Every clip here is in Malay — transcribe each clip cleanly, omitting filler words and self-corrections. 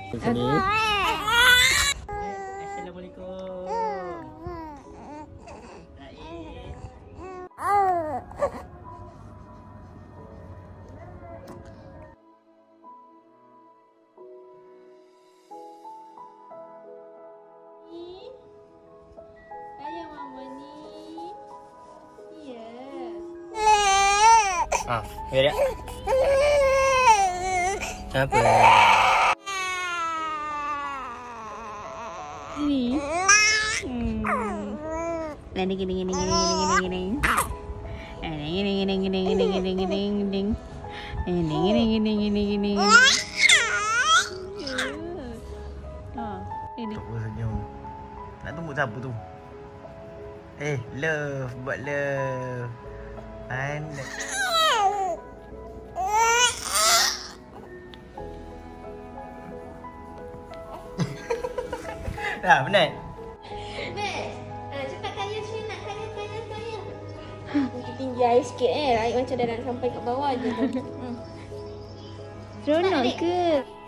Sini. Assalamualaikum. Ayah mama ni. Ya. Ah, ya. Apa? Ni. Gini gini gini gini gini gini. Gini gini gini gini gini gini gini. Gini gini gini gini gini. Ini. Apa senyum? Nak tunggu siapa tu? Love, buat love. Anda. Dah, penat. Cepat kaya sini nak kaya. Mungkin tinggi air sikit air macam dah nak sampai kat bawah je tu. Seronok ke?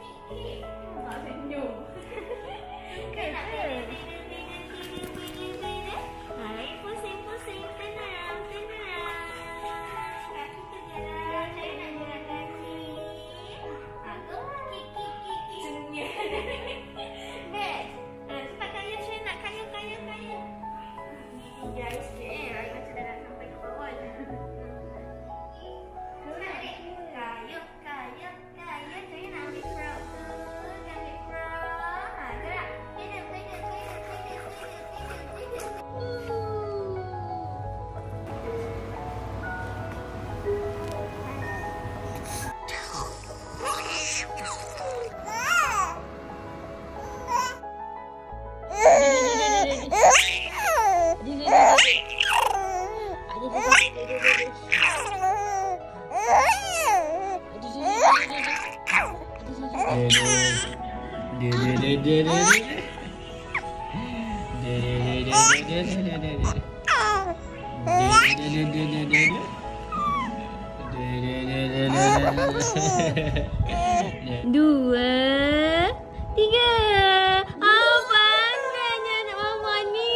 Dua, tiga. Apa anaknya anak mama ni?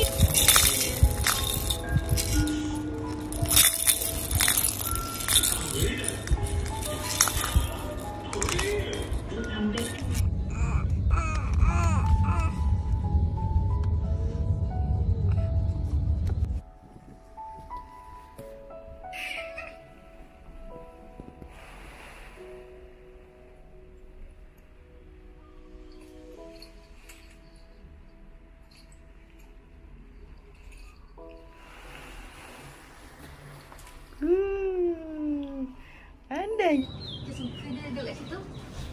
Andai. Dia suka dia duduk kat situ.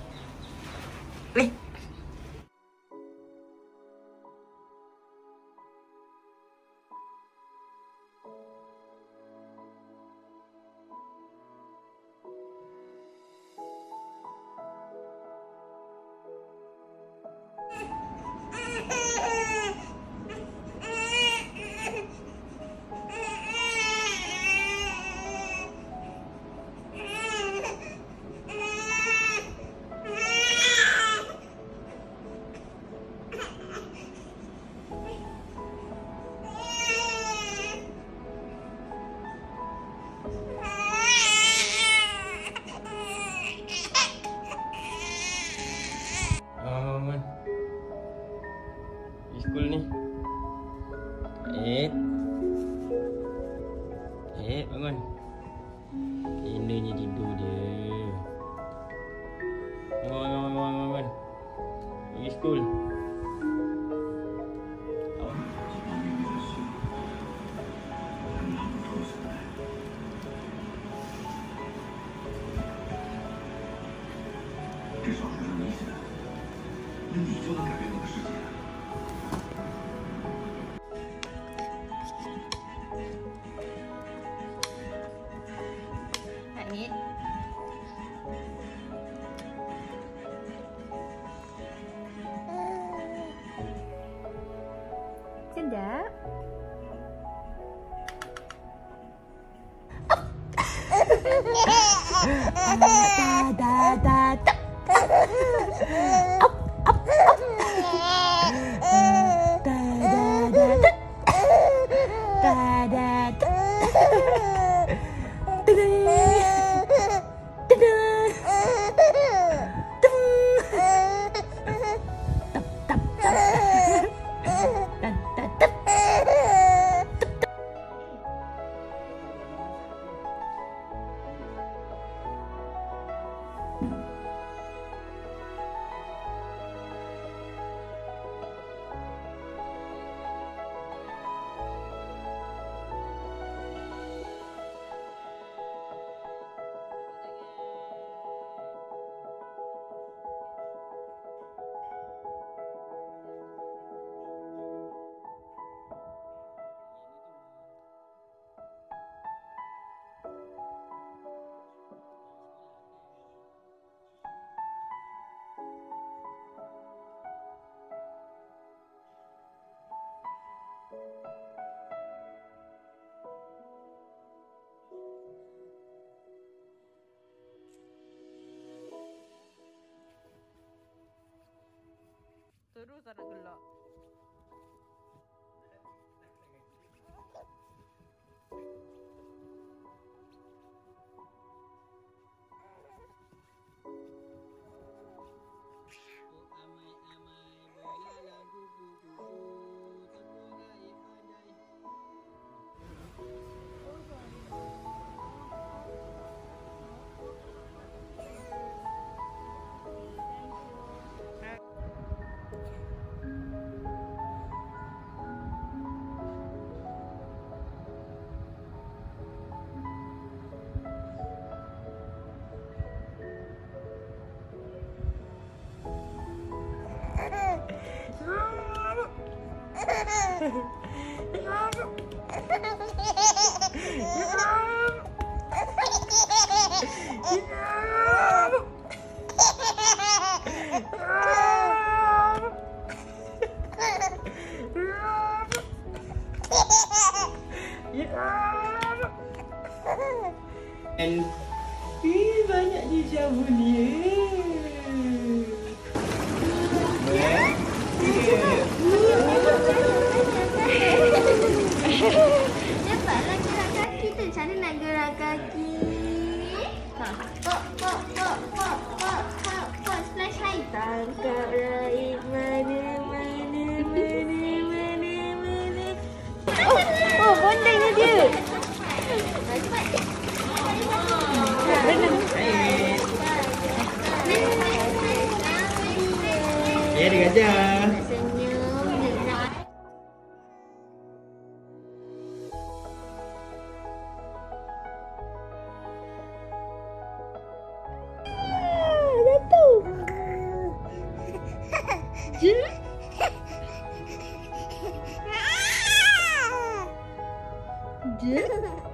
School ni. Bangun. Indahnya tidur dia. Bangun. Pergi school. Langit. Sedap. Da. Up. Terus tak nak gelak. Dan banyak je sabun dia. Cepatlah gerak kaki tu. Macam mana nak gerak kaki? Pok. Splash hai. Tangkap raih mana. Oh, bondingnya dia. Ya, dia gajah. Senyum, gerak. Jatuh. Je. Je.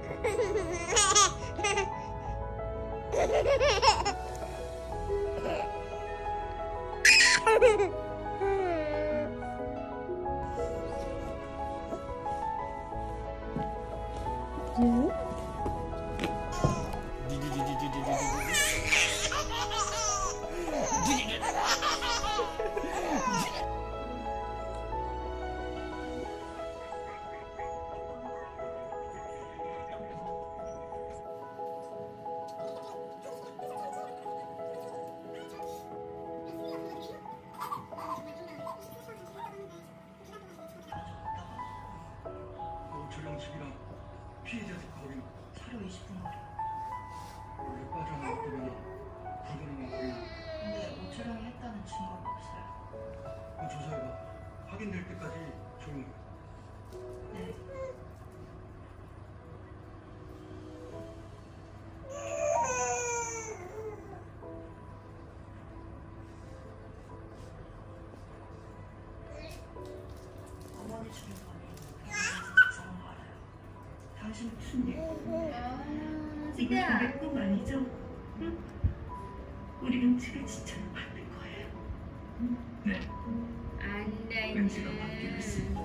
조량식이랑 피해자들 거리는 차로 20분 거리. 원래 과정을 어떻게 불가능한 거리. 근데 오철형이 했다는 증거가 없어요. 조사해봐. 확인될 때까지 조용히. 네. 어머니 죽인 거니 저는 알아요. 당신 무슨 일? 이거 우리 꿈 아니죠? 응? 우리는 지금 진짜로 만들 거예요. 네. 안 돼. 은지가 맡기고 있습니다.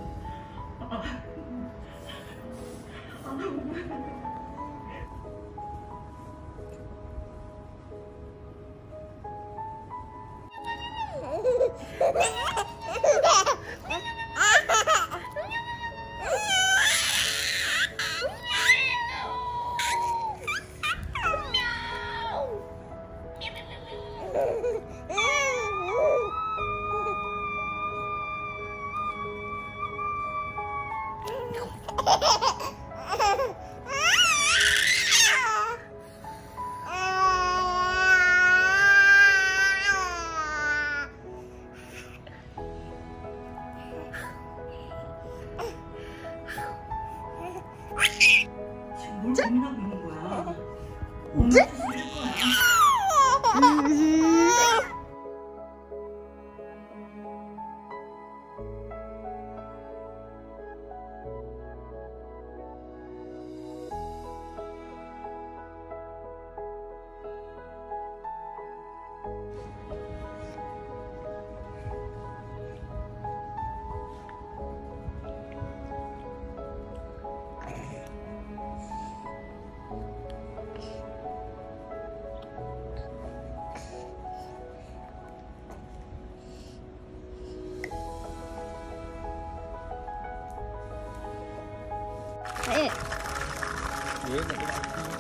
Dia nak tengok.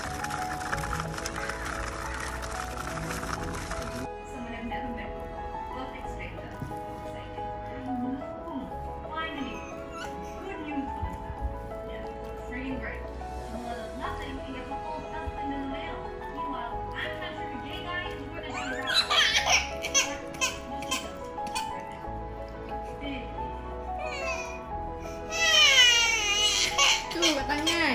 Someone I've never met before. Perfect stranger. Excited. I know. Finally. Good news for this time. Yeah. Freaking great. Nothing can get the full husband in the mail. Meanwhile, I'm not sure the gay guy is going to be around. Tu kat tangan.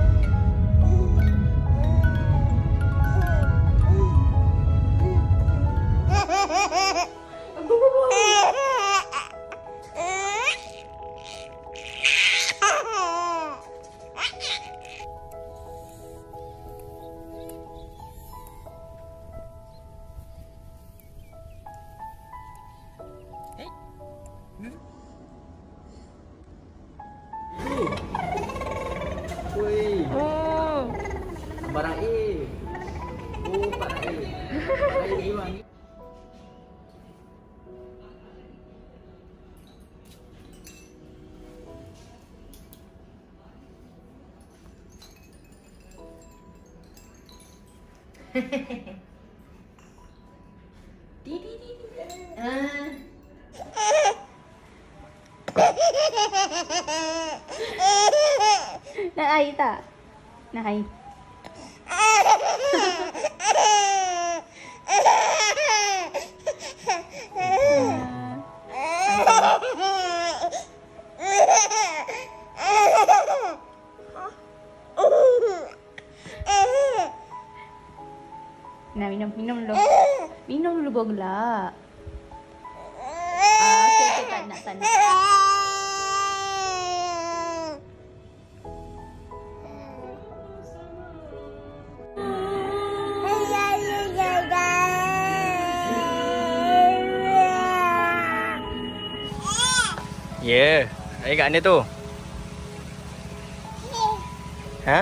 Woi. Oh. Barang A. Oh, barang A. Barang A hilang. Nak air tak? Nak air. Nak minum dulu. Minum dulu baru gelak. Okay, tak nak. Ya, air kat mana tu? Ha?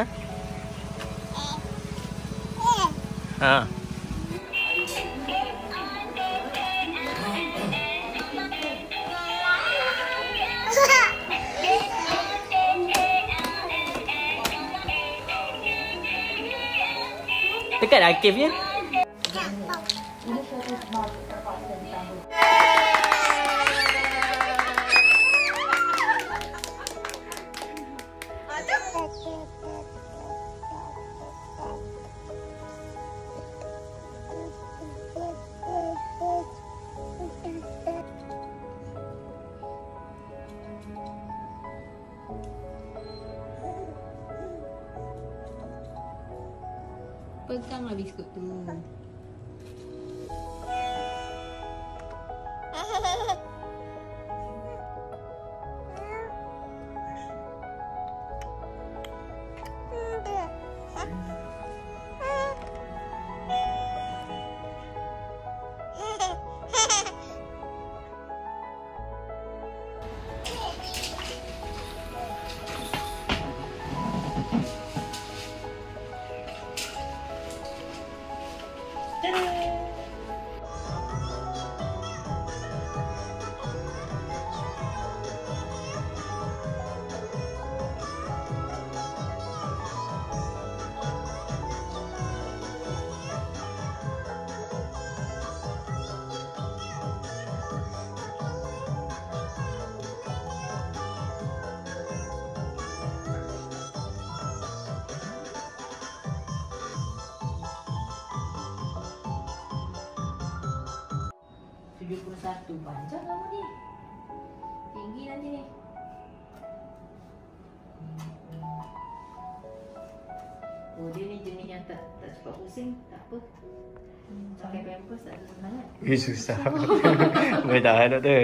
Ha. Dekat dah cave-nya. Peganglah biskut tu. Satu panjang kamu ni. Tinggi nanti ni. Oh, dia ni jenis tak cepat pusing, tak apa. Pakai pampers tak ada semangat. Susah. Boleh tahan tu.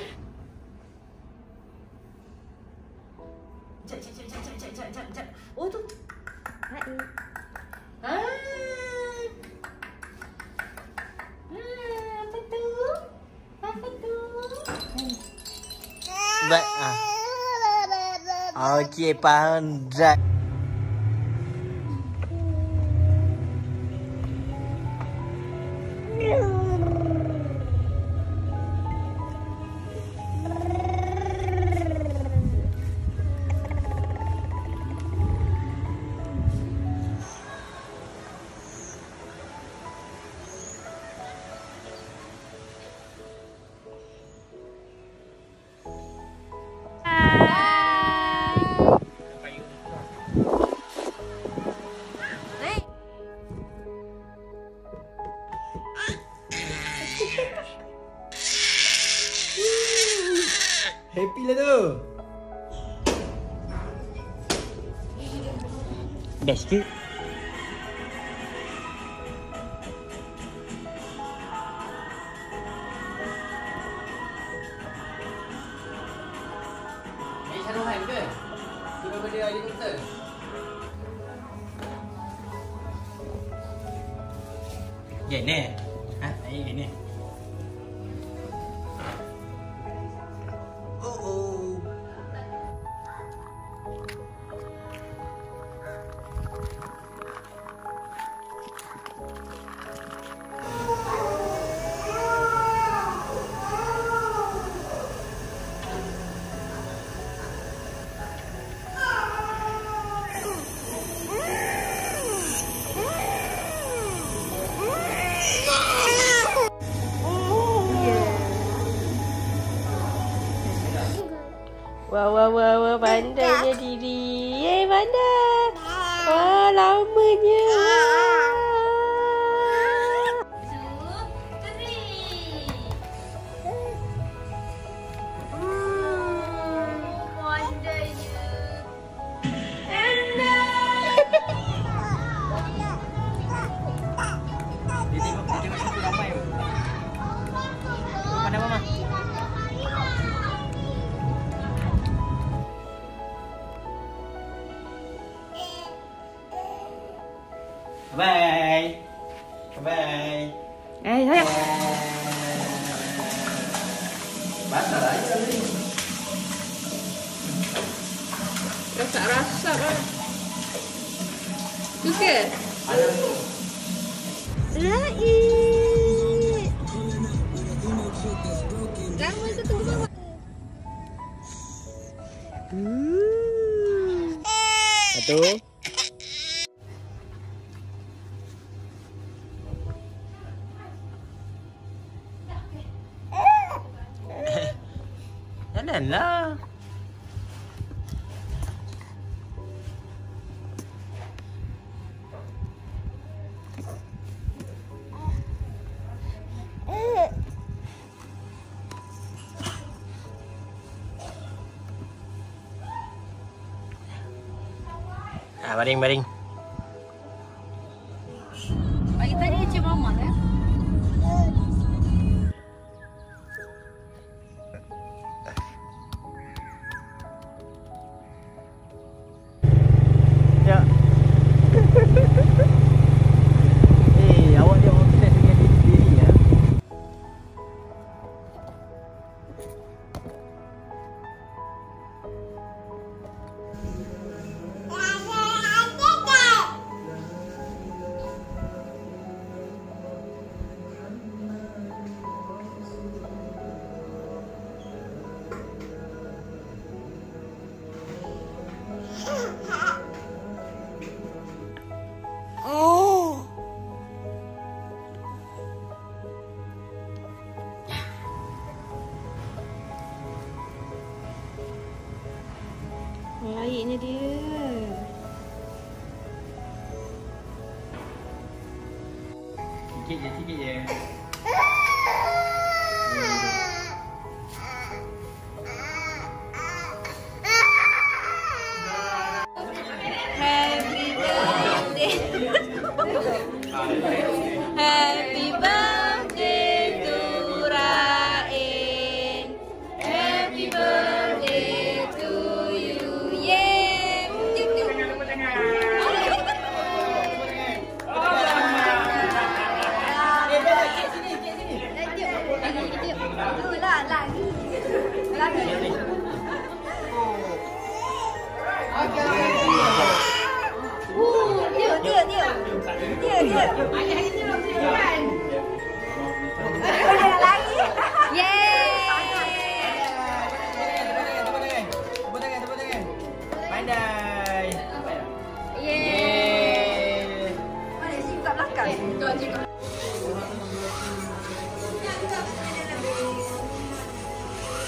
Jap. Oh tu. Apa tu? Baik. Okey, faham. Happy lah tu. Dah sikit. Ini Syaruhan ke? Suruh benda helikopter. Gini. Gini. Wah, pandainya Diri. Pandai. Wah, lamanya. Dia tengok situ ramai. Pandai mama. Bye. Bye. Sayang. Basah lah air tadi. Rasak-rasak lah. Suka? Lain. Lama tu tunggu bawah. Satu. Janganlah. Baring. Pagi tadi dia cium mama kan? Ya. Awak dia orang relax dengan diri sendiri ya. Baiknya dia. Sikit je. Happy birthday. Happy birthday to Rain. Happy birthday to you. Yeay. Pandai.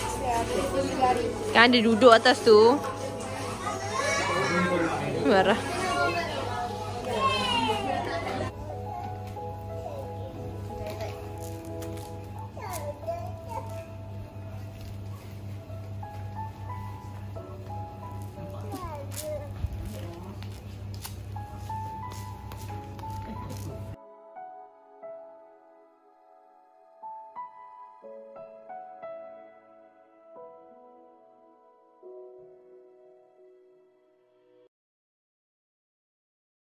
Kan dia duduk atas tu. Marah.